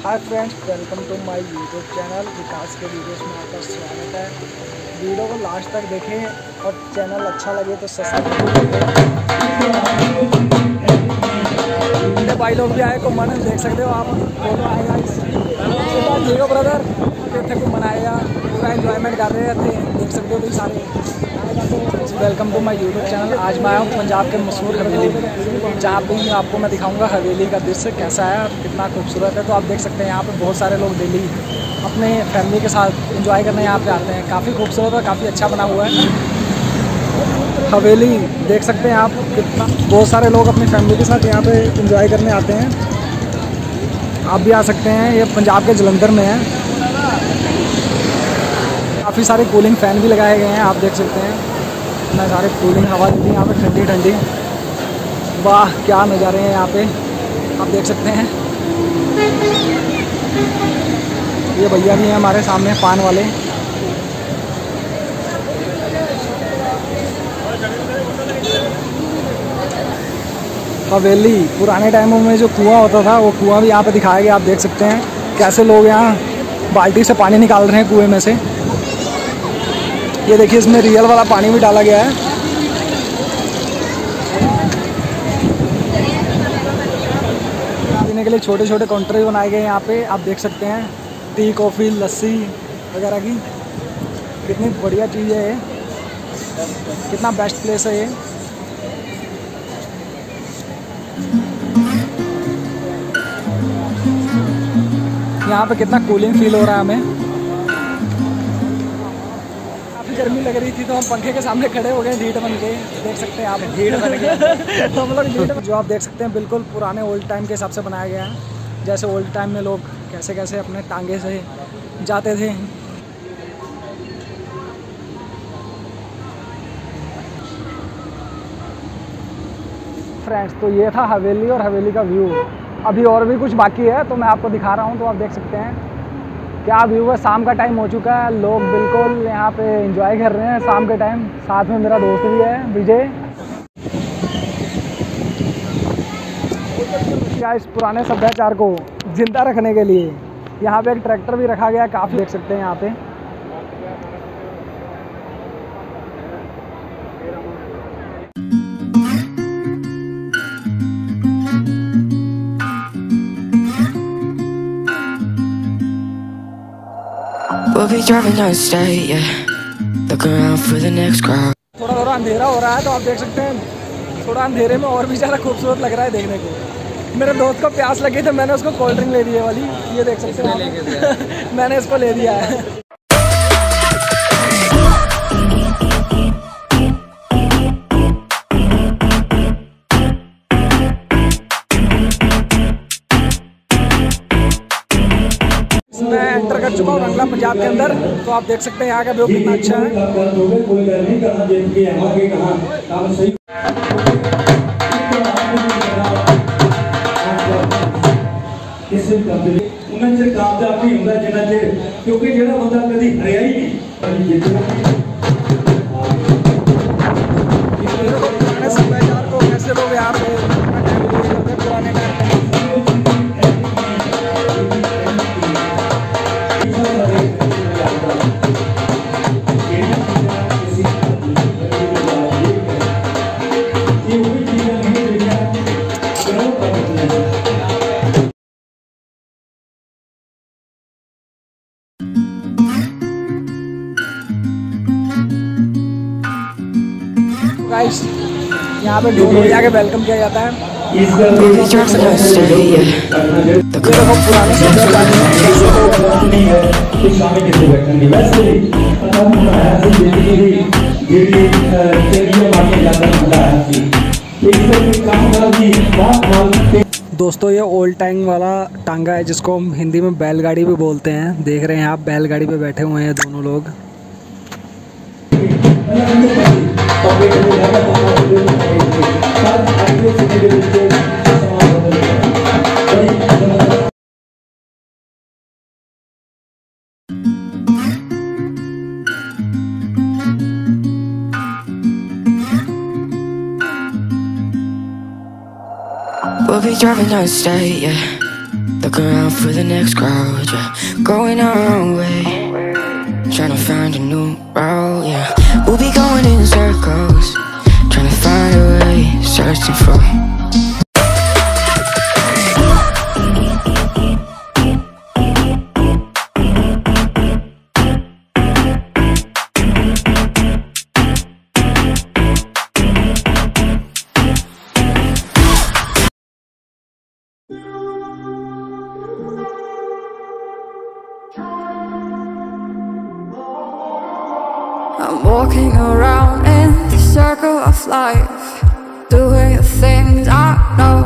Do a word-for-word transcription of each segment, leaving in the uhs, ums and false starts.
Hi friends, welcome to my YouTube channel Vikas के videos में आपका स्वागत है। वीडियो को लास्ट तक देखें और चैनल अच्छा लगे तो सब्सक्राइब करें। भाई लोग भी आए को मन देख सकते हो आप, दोनों आएगा ठीक हो ब्रदर, थे को मनाया पूरा एंजॉयमेंट कर रहे थे, देख सकते हो भाई सारे। Welcome to my YouTube channel. आज मैं आया हूँ पंजाब के मशहूर हवेली में, जहाँ पे आपको मैं दिखाऊंगा हवेली का दृश्य कैसा है और कितना खूबसूरत है। तो आप देख सकते हैं यहाँ पे बहुत सारे लोग डेली अपने फैमिली के साथ एंजॉय करने यहाँ पे आते हैं। काफ़ी खूबसूरत और काफ़ी अच्छा बना हुआ है हवेली, देख सकते हैं आप कितना। बहुत सारे लोग अपनी फैमिली के साथ यहाँ पे एंजॉय करने आते हैं। आप भी आ सकते हैं, ये पंजाब के जलंधर में है। काफ़ी सारे कूलिंग फ़ैन भी लगाए गए हैं, आप देख सकते हैं इतना सारे कूलिंग हवा देती है यहाँ पे ठंडी ठंडी। वाह क्या नज़ारे हैं यहाँ पे, आप देख सकते हैं। ये भैया भी हैं हमारे सामने पान वाले। हवेली पुराने टाइमों में जो कुआं होता था वो कुआं भी यहाँ पे दिखाया गया। आप देख सकते हैं कैसे लोग यहाँ बाल्टी से पानी निकाल रहे हैं कुएं में से। ये देखिए इसमें रियल वाला पानी भी डाला गया है। पीने के लिए छोटे छोटे काउंटर भी बनाए गए हैं यहाँ पे, आप देख सकते हैं। टी कॉफ़ी लस्सी वगैरह की कितनी बढ़िया चीज़ है ये, कितना बेस्ट प्लेस है ये। यहाँ पे कितना कूलिंग फील हो रहा है हमें। गर्मी लग रही थी तो हम पंखे के सामने खड़े हो गए ढीठ बन के, देख सकते हैं आप ढीठ बन गए हम लोग ढीठ। जो आप देख सकते हैं बिल्कुल पुराने ओल्ड टाइम के हिसाब से बनाया गया है। जैसे ओल्ड टाइम में लोग कैसे कैसे अपने टांगे से जाते थे। फ्रेंड्स, तो ये था हवेली और हवेली का व्यू। अभी और भी कुछ बाकी है तो मैं आपको दिखा रहा हूँ। तो आप देख सकते हैं क्या व्यू है। शाम का टाइम हो चुका है, लोग बिल्कुल यहाँ पे एंजॉय कर रहे हैं शाम के टाइम। साथ में मेरा दोस्त भी है विजय। क्या इस पुराने सभ्याचार को जिंदा रखने के लिए यहाँ पे एक ट्रैक्टर भी रखा गया है, काफ़ी देख सकते हैं यहाँ पे। We'll be driving down the state, yeah. Look around for the next crowd. थोड़ा थोड़ा अंधेरा हो रहा है तो आप देख सकते हैं थोड़ा अंधेरे में और भी ज़्यादा खूबसूरत लग रहा है देखने को। मेरे दोस्त को प्यास लगी तो मैंने उसको कोल्ड ड्रिंक ले दी है वाली, ये देख सकते हैं मैंने इसको ले दिया है। मैं एंटर कर चुका हूँ रंगला पंजाब के अंदर। तो आप देख सकते हैं यहाँ का व्यू कितना अच्छा है। क्योंकि जेड़ा बंदा कभी हरिया ही नहीं। सभ्याचार को कैसे लोग यहाँ पे पुराने टाइम गाइस यहाँ पे ढोल बजा के वेलकम किया जाता है। We'll be driving down the state, yeah. Look around for the next crowd. दोस्तों ये ओल्ड टाइम वाला टांगा है जिसको हम हिंदी में बैलगाड़ी भी बोलते हैं। देख रहे हैं आप बैलगाड़ी पे बैठे हुए हैं दोनों लोग। We'll be driving down the state, yeah. Look around for the next crowd, yeah. Going our own way, trying to find a new route, yeah. We'll be going in circles, trying to find a way, searching for. I'm walking around in the circle of life, doing the things I know,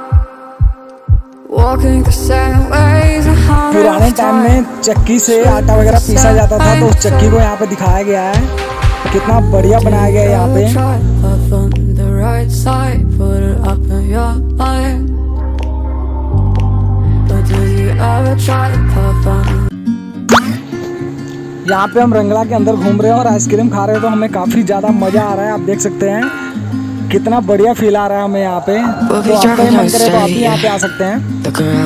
walking the same ways a hundred पुराने time में times. चक्की से आटा वगैरह पीसा जाता था, तो उस चक्की को यहाँ पे दिखाया गया है। कितना बढ़िया बनाया गया है यहाँ पे। Try puff on the right side, put it up in your line. But did you ever try to puff on? यहाँ पे हम रंगला के अंदर घूम रहे हैं और आइसक्रीम खा रहे हैं, तो हमें काफ़ी ज़्यादा मज़ा आ रहा है। आप देख सकते हैं कितना बढ़िया फील आ रहा है हमें यहाँ पे। तो आपका ही मन करे तो आप भी यहाँ पे आ सकते हैं।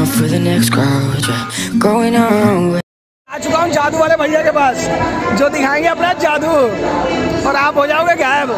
आ चुका हूँ जादू वाले भैया के पास, जो दिखाएंगे अपना जादू और आप हो जाओगे गायब।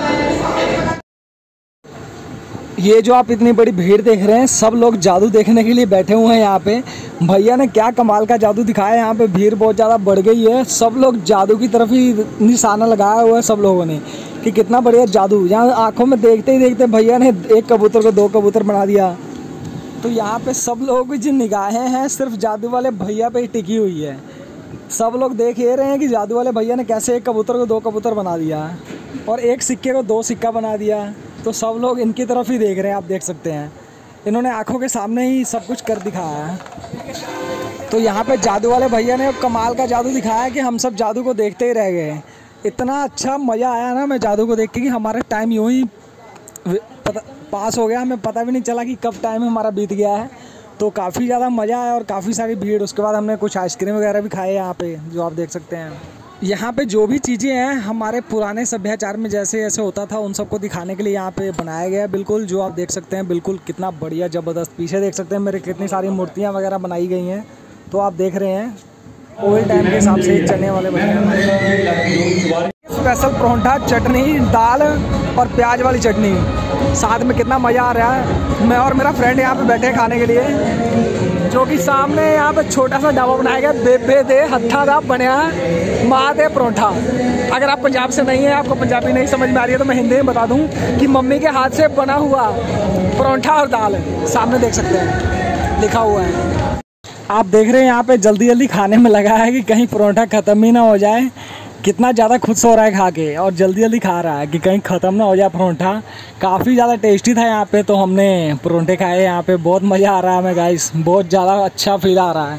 ये जो आप इतनी बड़ी भीड़ देख रहे हैं, सब लोग जादू देखने के लिए बैठे हुए हैं यहाँ पे। भैया ने क्या कमाल का जादू दिखाया है। यहाँ पे भीड़ बहुत ज़्यादा बढ़ गई है, सब लोग जादू की तरफ ही निशाना लगाया हुआ है सब लोगों ने कि कितना बढ़िया जादू। यहाँ आंखों में देखते ही देखते भैया ने एक कबूतर को दो कबूतर बना दिया। तो यहाँ पे सब लोगों की जो निगाहें हैं सिर्फ जादू वाले भैया पे ही टिकी हुई है। सब लोग देख ये रहे हैं कि जादू वाले भैया ने कैसे एक कबूतर को दो कबूतर बना दिया और एक सिक्के को दो सिक्का बना दिया। तो सब लोग इनकी तरफ ही देख रहे हैं, आप देख सकते हैं। इन्होंने आंखों के सामने ही सब कुछ कर दिखाया है। तो यहाँ पे जादू वाले भैया ने कमाल का जादू दिखाया कि हम सब जादू को देखते ही रह गए। इतना अच्छा मज़ा आया ना मैं जादू को देख के कि हमारा टाइम यूँ ही पता, पास हो गया। हमें पता भी नहीं चला कि कब टाइम हमारा बीत गया है। तो काफ़ी ज़्यादा मज़ा आया और काफ़ी सारी भीड़। उसके बाद हमने कुछ आइसक्रीम वगैरह भी खाए यहाँ पे, जो आप देख सकते हैं। यहाँ पे जो भी चीज़ें हैं हमारे पुराने सभ्याचार में जैसे जैसे होता था उन सबको दिखाने के लिए यहाँ पे बनाया गया है। बिल्कुल जो आप देख सकते हैं, बिल्कुल कितना बढ़िया ज़बरदस्त। पीछे देख सकते हैं मेरे कितनी सारी मूर्तियाँ वगैरह बनाई गई हैं। तो आप देख रहे हैं ओल्ड टाइम के हिसाब से चने वाले बने। स्पेशल परोंठा, चटनी, दाल और प्याज वाली चटनी, साथ में कितना मज़ा आ रहा है। मैं और मेरा फ्रेंड यहाँ पे बैठे खाने के लिए, जो कि सामने यहाँ पे छोटा सा ढाबा बनाया गया, बेबे दे हत्था दा बनया माँ दे परोंठा। अगर आप पंजाब से नहीं है, आपको पंजाबी नहीं समझ में आ रही है, तो मैं हिंदी में बता दूँ कि मम्मी के हाथ से बना हुआ परोंठा और दाल सामने देख सकते हैं लिखा हुआ है। आप देख रहे हैं यहाँ पे जल्दी जल्दी खाने में लगा है कि कहीं परोंठा ख़त्म ही ना हो जाए। कितना ज़्यादा खुश हो रहा है खा के और जल्दी जल्दी खा रहा है कि कहीं ख़त्म ना हो जाए परोंठा। काफ़ी ज़्यादा टेस्टी था यहाँ पे, तो हमने परोंठे खाए यहाँ पे। बहुत मज़ा आ रहा है हमें गाइस, बहुत ज़्यादा अच्छा फील आ रहा है।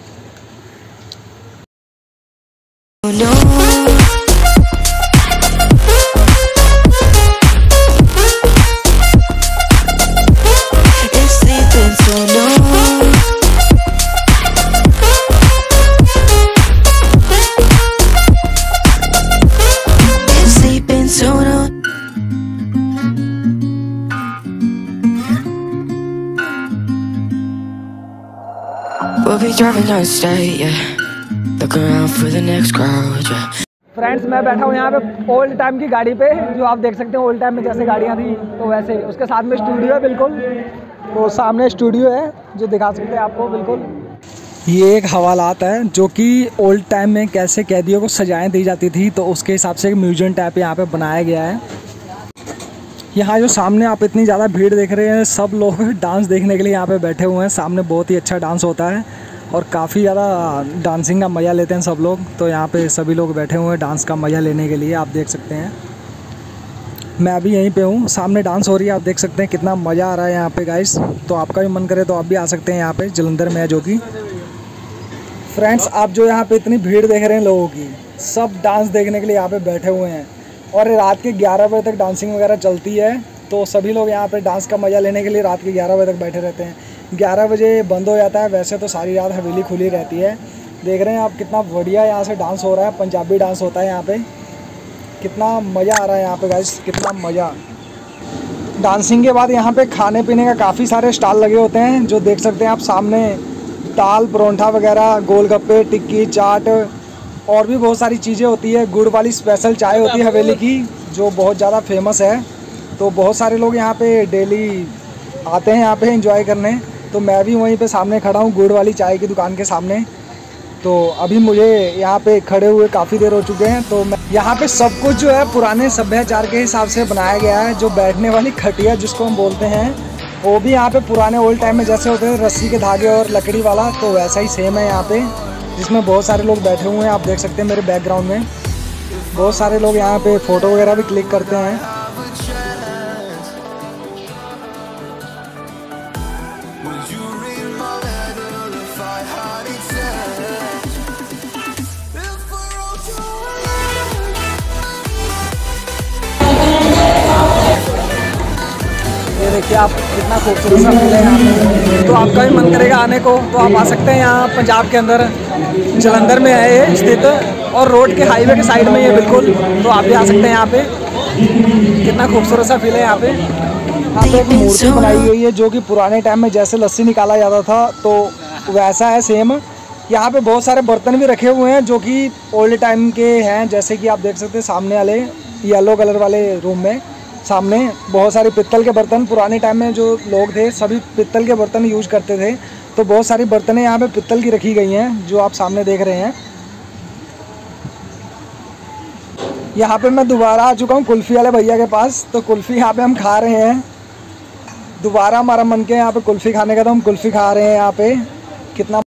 We'll be driving down the state, yeah. Look around for the next crowd, yeah. Friends मैं बैठा हूँ यहाँ पे ओल्ड टाइम की गाड़ी पे, जो आप देख सकते हैं ओल्ड टाइम में जैसे गाड़ियाँ थी तो वैसे। उसके साथ में स्टूडियो है बिल्कुल, तो सामने स्टूडियो है जो दिखा सकते हैं आपको बिल्कुल। ये एक हवालात है जो कि ओल्ड टाइम में कैसे कैदियों को सजाएं दी जाती थी, तो उसके हिसाब से एक म्यूजियम टाइप यहाँ पे बनाया गया है। यहाँ जो सामने आप इतनी ज़्यादा भीड़ देख रहे हैं, सब लोग डांस देखने के लिए यहाँ पे बैठे हुए हैं। सामने बहुत ही अच्छा डांस होता है और काफ़ी ज़्यादा डांसिंग का मज़ा लेते हैं सब लोग। तो यहाँ पे सभी लोग बैठे हुए हैं डांस का मज़ा लेने के लिए, आप देख सकते हैं। मैं अभी यहीं पे हूँ, सामने डांस हो रही है, आप देख सकते हैं कितना मज़ा आ रहा है यहाँ पे गाइस। तो आपका भी मन करे तो आप भी आ सकते हैं यहाँ पे, जलंधर में है जो कि। फ्रेंड्स आप जो यहाँ पे इतनी भीड़ देख रहे हैं लोगों की, सब डांस देखने के लिए यहाँ पे बैठे हुए हैं और रात के ग्यारह बजे तक डांसिंग वगैरह चलती है। तो सभी लोग यहाँ पे डांस का मज़ा लेने के लिए रात के ग्यारह बजे तक बैठे रहते हैं। ग्यारह बजे बंद हो जाता है, वैसे तो सारी रात हवेली खुली रहती है। देख रहे हैं आप कितना बढ़िया यहाँ से डांस हो रहा है, पंजाबी डांस होता है यहाँ पे। कितना मज़ा आ रहा है यहाँ पे गाइस, कितना मज़ा। डांसिंग के बाद यहाँ पे खाने पीने का काफ़ी सारे स्टॉल लगे होते हैं, जो देख सकते हैं आप सामने दाल परोंठा वगैरह, गोलगप्पे, टिक्की, चाट और भी बहुत सारी चीज़ें होती है। गुड़ वाली स्पेशल चाय होती है हवेली की, जो बहुत ज़्यादा फेमस है। तो बहुत सारे लोग यहाँ पे डेली आते हैं यहाँ पे एंजॉय करने। तो मैं भी वहीं पे सामने खड़ा हूँ गुड़ वाली चाय की दुकान के सामने। तो अभी मुझे यहाँ पे खड़े हुए काफ़ी देर हो चुके हैं। तो मैं यहाँ पे सब कुछ जो है पुराने सभ्याचार के हिसाब से बनाया गया है। जो बैठने वाली खटिया जिसको हम बोलते हैं, वो भी यहाँ पे पुराने ओल्ड टाइम में जैसे होते हैं रस्सी के धागे और लकड़ी वाला, तो वैसा ही सेम है यहाँ पे, जिसमें बहुत सारे लोग बैठे हुए हैं। आप देख सकते हैं मेरे बैकग्राउंड में बहुत सारे लोग यहाँ पे फ़ोटो वगैरह भी क्लिक करते हैं। ये देखिए आप कितना खूबसूरत सा फील है यहाँ पे। तो आपका भी मन करेगा आने को तो आप आ सकते हैं। यहाँ पंजाब के अंदर जलंधर में है ये स्थित, और रोड के हाईवे के साइड में ये बिल्कुल। तो आप भी आ सकते हैं यहाँ पे। कितना खूबसूरत सा फील है यहाँ पे। यहाँ पे एक मूर्ति बनाई गई है जो कि पुराने टाइम में जैसे लस्सी निकाला जाता था तो वैसा है सेम। यहाँ पे बहुत सारे बर्तन भी रखे हुए हैं जो कि ओल्ड टाइम के हैं, जैसे कि आप देख सकते हैं सामने वाले येलो कलर वाले रूम में सामने बहुत सारे पित्तल के बर्तन। पुराने टाइम में जो लोग थे सभी पित्तल के बर्तन यूज करते थे। तो बहुत सारी बर्तनें यहाँ पे पित्तल की रखी गई हैं जो आप सामने देख रहे हैं। यहाँ पे मैं दोबारा आ चुका हूँ कुल्फ़ी वाले भैया के पास। तो कुल्फ़ी यहाँ पे हम खा रहे हैं। दोबारा हमारा मन के यहाँ पे कुल्फ़ी खाने का, तो हम कुल्फ़ी खा रहे हैं यहाँ पे। कितना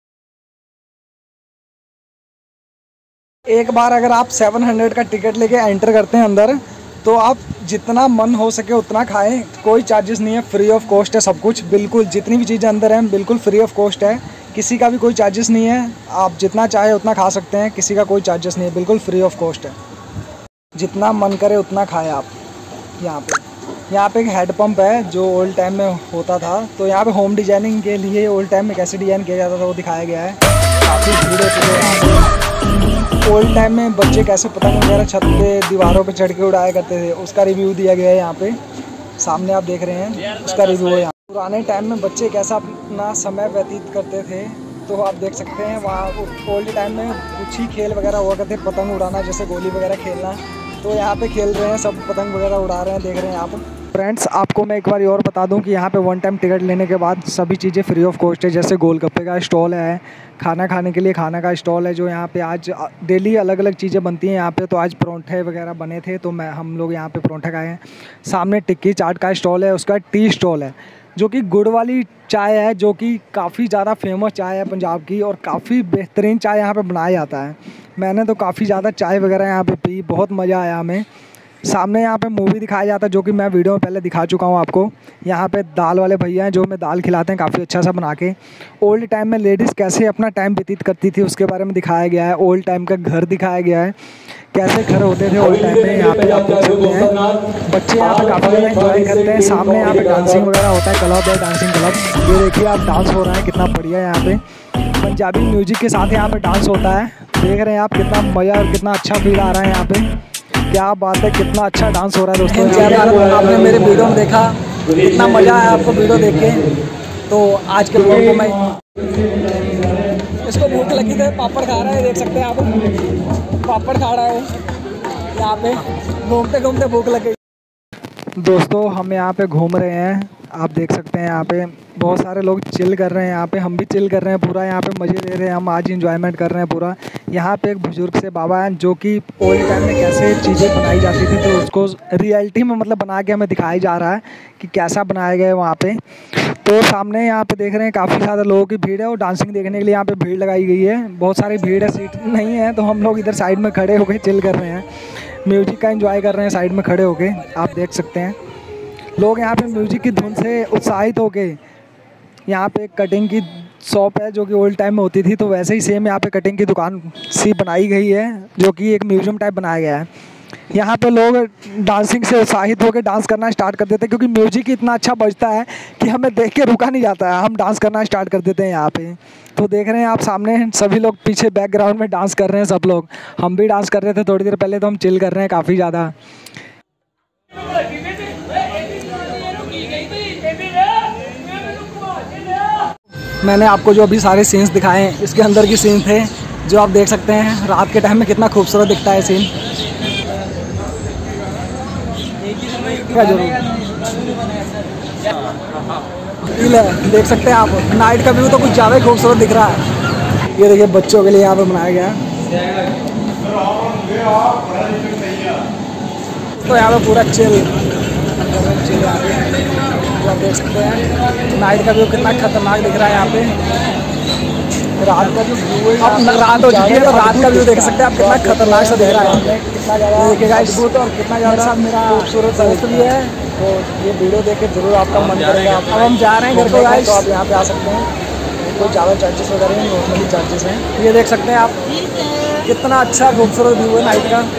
एक बार अगर आप सेवन हंड्रेड का टिकट लेके एंटर करते हैं अंदर, तो आप जितना मन हो सके उतना खाएं। कोई चार्जेस नहीं है, फ्री ऑफ कॉस्ट है सब कुछ। बिल्कुल जितनी भी चीज़ें अंदर हैं बिल्कुल फ्री ऑफ कॉस्ट है। किसी का भी कोई चार्जेस नहीं है। आप जितना चाहे उतना खा सकते हैं, किसी का कोई चार्जेस नहीं है, बिल्कुल फ्री ऑफ कॉस्ट है। जितना मन करे उतना खाएं आप। यहाँ पे यहाँ पे एक हेड पंप है जो ओल्ड टाइम में होता था। तो यहाँ पे होम डिजाइनिंग के लिए ओल्ड टाइम में कैसे डिज़ाइन किया जाता था वो दिखाया गया है। काफ़ी भीड़ होती है। ओल्ड टाइम में बच्चे कैसे पतंग वगैरह छत पे दीवारों पे चढ़ के उड़ाया करते थे, उसका रिव्यू दिया गया है यहाँ पे। सामने आप देख रहे हैं उसका रिव्यू है यहाँ। पुराने टाइम में बच्चे कैसा अपना समय व्यतीत करते थे तो आप देख सकते हैं। वहाँ ओल्ड टाइम में कुछ ही खेल वगैरह हुआ करते, पतंग उड़ाना, जैसे गोली वगैरह खेलना। तो यहाँ पे खेल रहे हैं सब, पतंग वगैरह उड़ा रहे हैं, देख रहे हैं आप। फ्रेंड्स आपको मैं एक बार और बता दूं कि यहाँ पे वन टाइम टिकट लेने के बाद सभी चीज़ें फ्री ऑफ कॉस्ट है। जैसे गोलगप्पे का स्टॉल है, खाना खाने के लिए खाना का स्टॉल है, जो यहाँ पे आज डेली अलग अलग चीज़ें बनती हैं यहाँ पे। तो आज परोंठे वगैरह बने थे तो मैं हम लोग यहाँ पे परोंठे खाए हैं। सामने टिक्की चाट का स्टॉल है, उसका टी स्टॉल है जो कि गुड़ वाली चाय है, जो कि काफ़ी ज़्यादा फेमस चाय है पंजाब की, और काफ़ी बेहतरीन चाय यहाँ पर बनाया जाता है। मैंने तो काफ़ी ज़्यादा चाय वगैरह यहाँ पर पी, बहुत मज़ा आया हमें। सामने यहाँ पे मूवी दिखाया जाता है जो कि मैं वीडियो में पहले दिखा चुका हूँ आपको। यहाँ पे दाल वाले भैया हैं जो हमें दाल खिलाते हैं काफ़ी अच्छा सा बना के। ओल्ड टाइम में लेडीज़ कैसे अपना टाइम व्यतीत करती थी उसके बारे में दिखाया गया है। ओल्ड टाइम का घर दिखाया गया है, कैसे घर होते थे ओल्ड टाइम में। यहाँ पे आप देख सकते हैं बच्चे यहाँ पे काफ़ी ज़्यादा इंजॉय करते हैं। सामने यहाँ पे डांसिंग वगैरह होता है, क्लब है डांसिंग क्लब। ये देखिए आप डांस हो रहा है, कितना बढ़िया है। यहाँ पे पंजाबी म्यूजिक के साथ यहाँ पे डांस होता है, देख रहे हैं आप। कितना मज़ा और कितना अच्छा फील आ रहा है यहाँ पे। क्या बात है, कितना अच्छा डांस हो रहा है दोस्तों। आपने मेरे वीडियो में देखा, कितना मज़ा आया आपको वीडियो देख के। तो आज के व्लॉग को मैं इसको भूख लगी थी, पापड़ खा रहा है, देख सकते हैं आप। पापड़ खा रहा है यहाँ पे, घूमते घूमते भूख लग गई। दोस्तों हम यहाँ पे घूम रहे हैं, आप देख सकते हैं यहाँ पे बहुत सारे लोग चिल कर रहे हैं। यहाँ पे हम भी चिल कर रहे हैं पूरा, यहाँ पे मज़े ले रहे हैं हम, आज इंजॉयमेंट कर रहे हैं पूरा। यहाँ पे एक बुजुर्ग से बाबा हैं जो कि ओल्ड टाइम में कैसे चीज़ें बनाई जाती थी तो उसको रियलिटी में मतलब बना के हमें दिखाया जा रहा है कि कैसा बनाया गया है वहाँ पे। तो सामने यहाँ पे देख रहे हैं काफ़ी ज़्यादा लोगों की भीड़ है, और डांसिंग देखने के लिए यहाँ पे भीड़ लगाई गई है। बहुत सारी भीड़ है, सीट नहीं है, तो हम लोग इधर साइड में खड़े होकर चिल कर रहे हैं, म्यूजिक का एंजॉय कर रहे हैं साइड में खड़े होके। आप देख सकते हैं लोग यहाँ पे म्यूजिक की धुन से उत्साहित होके। यहाँ पे एक कटिंग की शॉप है जो कि ओल्ड टाइम में होती थी, तो वैसे ही सेम यहाँ पे कटिंग की दुकान सी बनाई गई है जो कि एक म्यूजियम टाइप बनाया गया है। यहाँ पे लोग डांसिंग से उत्साहित होकर डांस करना स्टार्ट कर देते हैं, क्योंकि म्यूजिक इतना अच्छा बजता है कि हमें देख के रुका नहीं जाता है, हम डांस करना स्टार्ट कर देते हैं यहाँ पे। तो देख रहे हैं आप सामने सभी लोग पीछे बैकग्राउंड में डांस कर रहे हैं सब लोग। हम भी डांस कर रहे थे थोड़ी देर पहले, तो हम चिल कर रहे हैं काफ़ी ज़्यादा। मैंने आपको जो अभी सारे सीन्स दिखाए हैं इसके अंदर की सीन थे जो आप देख सकते हैं रात के टाइम में कितना खूबसूरत दिखता है सीन। क्या जरूर देख सकते हैं आप, नाइट का व्यू तो कुछ ज़्यादा ही खूबसूरत दिख रहा है। ये देखिए बच्चों के लिए यहाँ पे बनाया गया है, तो यहाँ पे पूरा चिल चिल आप देख सकते हैं। नाइट का व्यू कितना खतरनाक दिख रहा है यहाँ पे। रात का जो व्यू है, अब रात हो चुकी है तो रात का व्यू देख सकते हैं आप, कितना खतरनाक सा दिख रहा है। कितना ज़्यादा देखिएगा इस और कितना ज़्यादा मेरा खूबसूरत दोस्त भी है, तो ये वीडियो देख के जरूर आपका मन करेगा। अब हम जा रहे हैं घर को गाइस, तो आप यहाँ पे आ सकते हैं। कोई ज़्यादा चार्जेस वगैरह हैं, नॉर्मली चार्जेस हैं। ये देख सकते हैं आप कितना अच्छा खूबसूरत व्यू है नाइट का।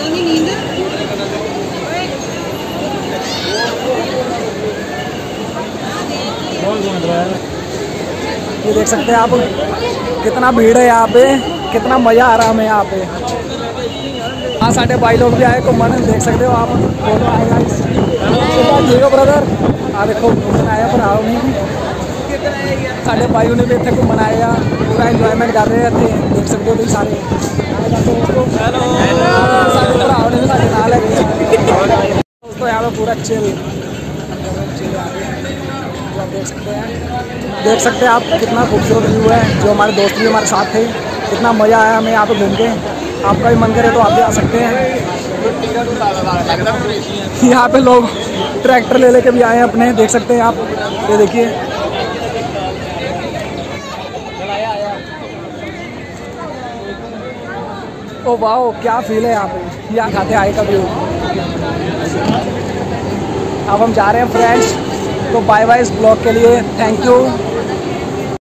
ये देख सकते हैं आप कितना भीड़ है यहाँ पे, कितना मज़ा आ रहा है हमें यहाँ पे। हाँ साढ़े भाई लोग भी आए घूमन, देख सकते हो आप। दोनों आएगा ठीक है ब्रदर, हाँ देखो घूमन आया पर आओ नहीं। साढ़े भाई ने भी इतने घूमन आए आ, पूरा इंजॉयमेंट कर रहे थे, देख सकते हो तुम सारे। साढ़े भराओ ने भी साढ़े नाल है दोस्तों, यहाँ पे पूरा चिल आप देख सकते हैं। देख सकते हैं आप कितना खूबसूरत व्यू है। जो हमारे दोस्त भी हमारे साथ थे, कितना मज़ा आया हमें यहाँ पे घूम के। आपका भी मन करे तो आप भी आ सकते हैं। यहाँ पे लोग ट्रैक्टर ले लेके भी आए हैं अपने, देख सकते हैं आप। ये देखिए ओ वाओ क्या फील है यहाँ पे। यहाँ खाते आए का व्यू। अब हम जा रहे हैं फ्रेंड्स, तो बाय बाय इस ब्लॉग के लिए, थैंक यू।